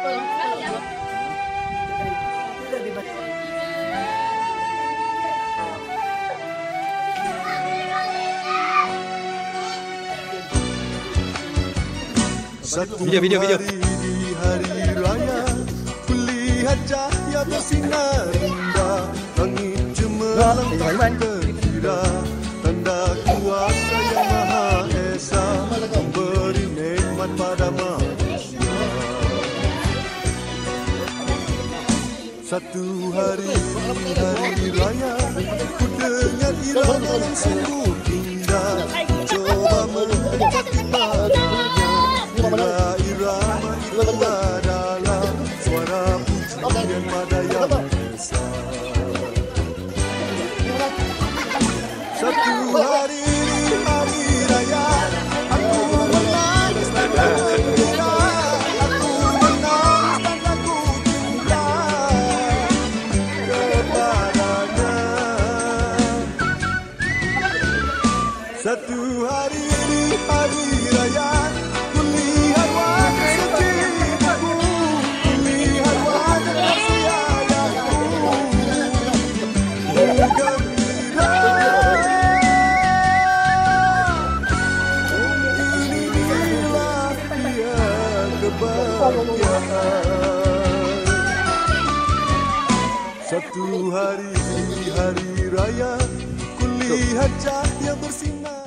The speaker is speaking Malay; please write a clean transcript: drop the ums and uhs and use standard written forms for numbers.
Satu video. Di hari raya, kulihat cahaya bersinar indah, langit cemerlang terkira, tanda kuasa yang Maha Esa, memberi nikmat pada manusia. Satu hari raya, ku dengar irama yang sungguh indah, coba menjadi irama itu adalah suara pujian pada Yang Esa. Satu hari raya, aku menangis dan bergembira, aku menangis dan aku cinta kepadanya. Satu hari raya, satu hari raya, kulihat cahaya bersinar.